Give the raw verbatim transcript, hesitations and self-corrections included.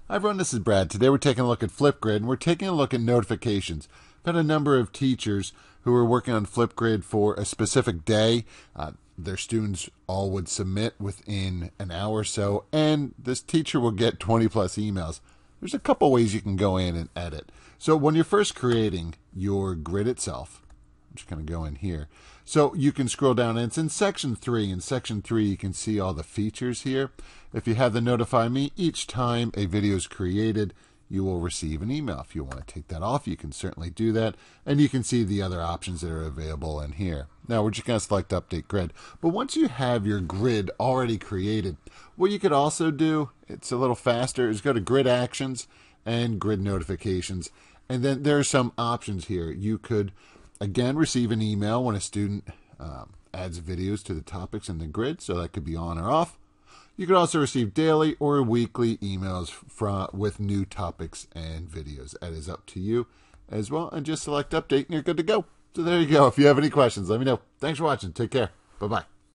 Hi everyone, this is Brad. Today we're taking a look at Flipgrid and we're taking a look at notifications. I've had a number of teachers who are working on Flipgrid for a specific day. Uh, their students all would submit within an hour or so, and this teacher will get twenty plus emails. There's a couple ways you can go in and edit. So when you're first creating your grid itself, I'm just going to go in here. So you can scroll down, and it's in section three. In section three, you can see all the features here. If you have the notify me, each time a video is created, you will receive an email. If you want to take that off, you can certainly do that. And you can see the other options that are available in here. Now, we're just going to select Update Grid. But once you have your grid already created, what you could also do, it's a little faster, is go to Grid Actions and Grid Notifications. And then there are some options here. You could again receive an email when a student um, adds videos to the topics in the grid, so that could be on or off. You could also receive daily or weekly emails from with new topics and videos. That is up to you as well, and just select update and you're good to go. So there you go. If you have any questions, let me know. Thanks for watching. Take care. Bye bye.